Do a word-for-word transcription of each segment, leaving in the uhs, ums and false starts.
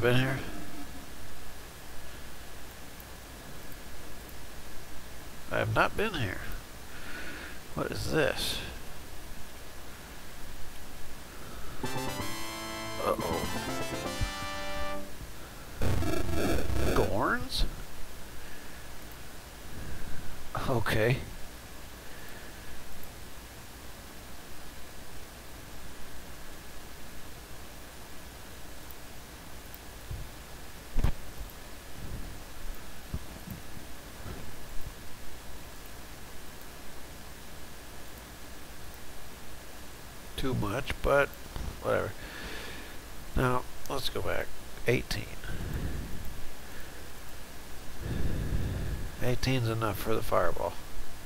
been here? I have not been here. What is this? Uh-oh. Gorns? Okay. Too much, but whatever. Now, let's go back. eighteen. eighteen's enough for the fireball.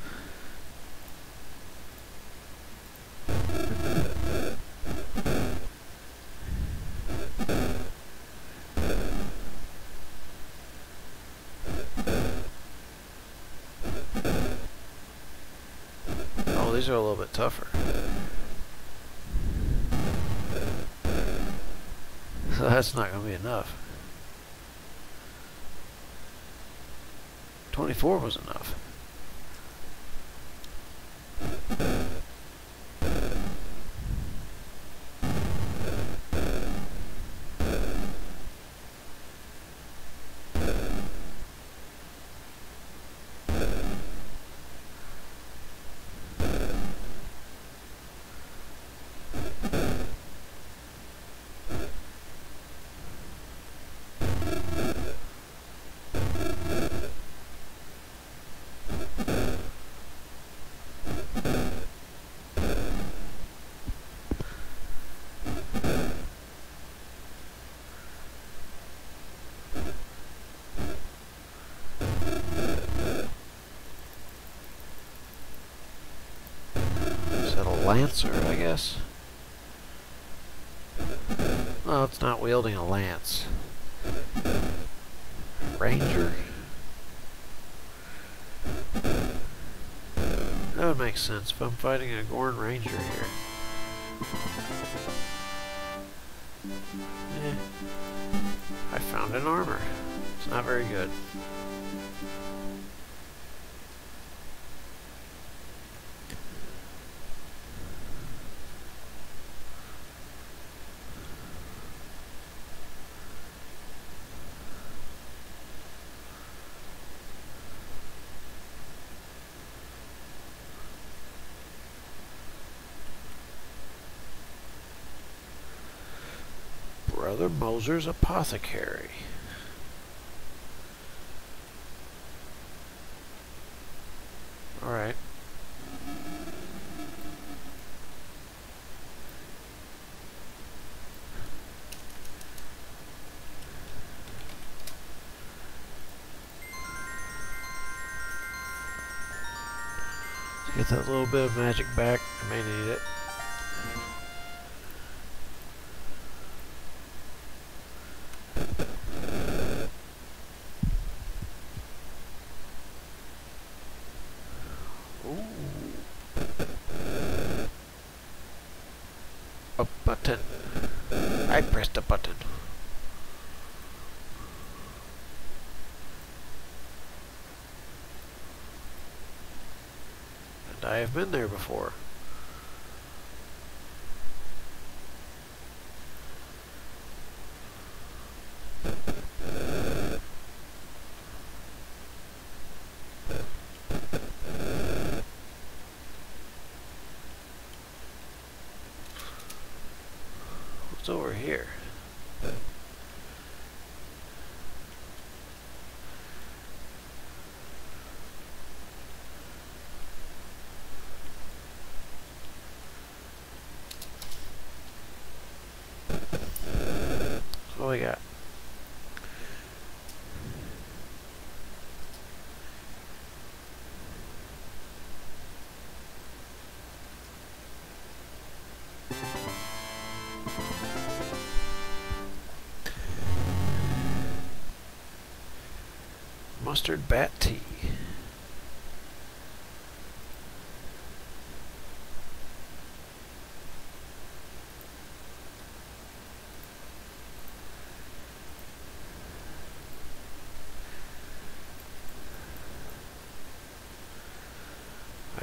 Oh, these are a little bit tougher. That's not going to be enough. twenty-four was enough. Lancer, I guess. Well, it's not wielding a lance. Ranger? That would make sense if I'm fighting a Gorn Ranger here. Eh. I found an armor. It's not very good. Brother Moser's Apothecary. Alright. Let's get that little bit of magic back. I may need it. A button. I pressed a button. And I have been there before. Over here. What we got? Mustard bat tea.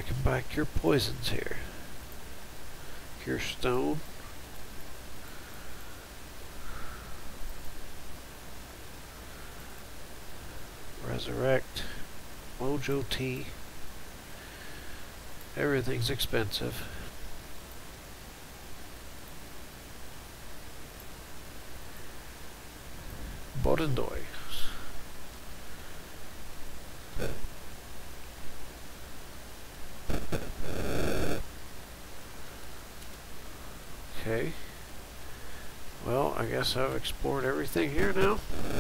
can buy cure poisons here. Cure stone. Resurrect. Mojo tea. Everything's expensive. Bodendoy. Okay. Well, I guess I've explored everything here now.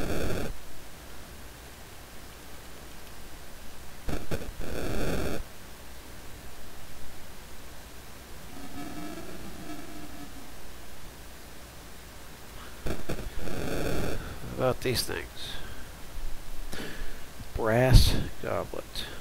About these things. Brass goblet.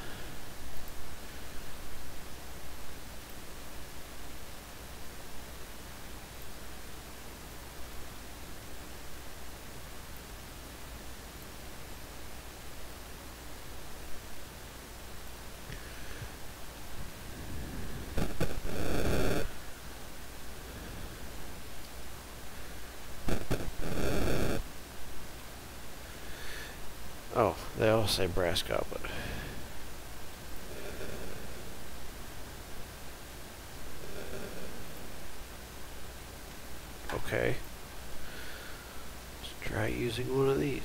Oh, they all say brass goblet. Okay. Let's try using one of these.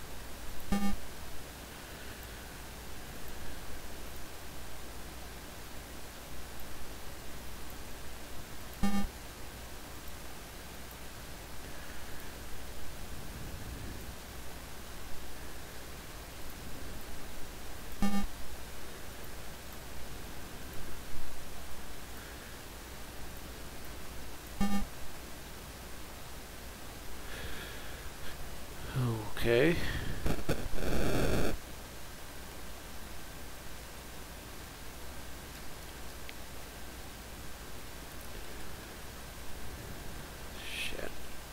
Okay. Shit.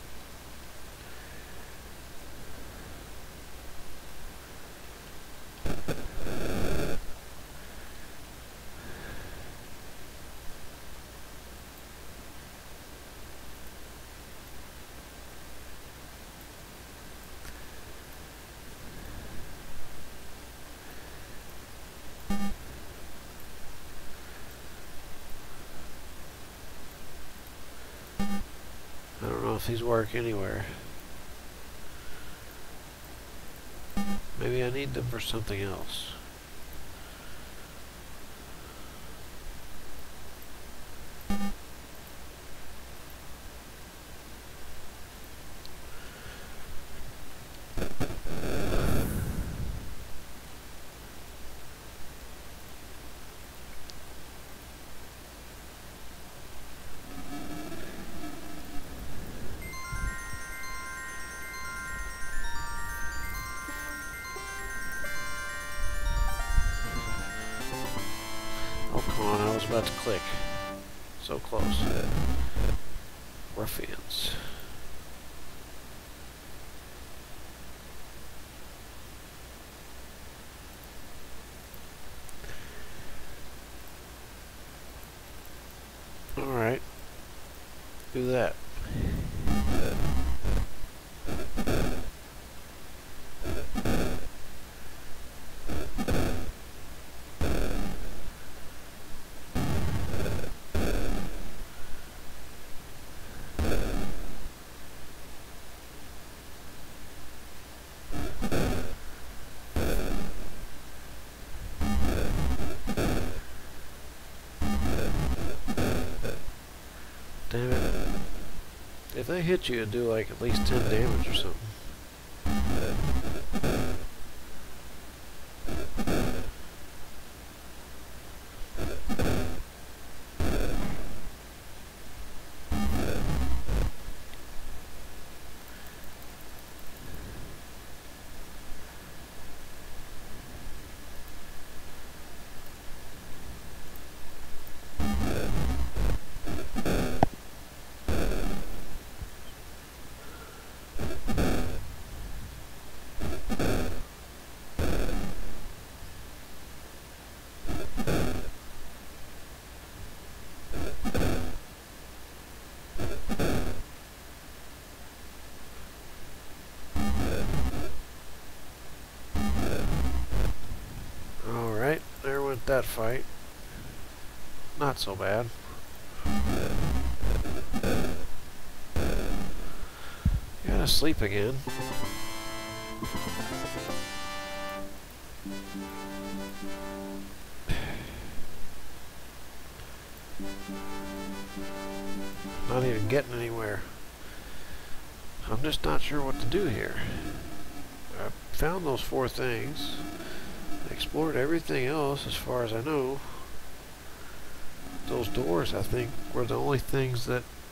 I don't know if these work anywhere. Maybe I need them for something else. Oh, come on, I was about to click. So close. Ruffians. Alright. Do that. Damn it. If they hit you, it'd do like at least ten damage or something. got that fight. Not so bad. Gotta sleep again. Not even getting anywhere. I'm just not sure what to do here. I found those four things. I explored everything else as far as I know. Those doors, I think, were the only things that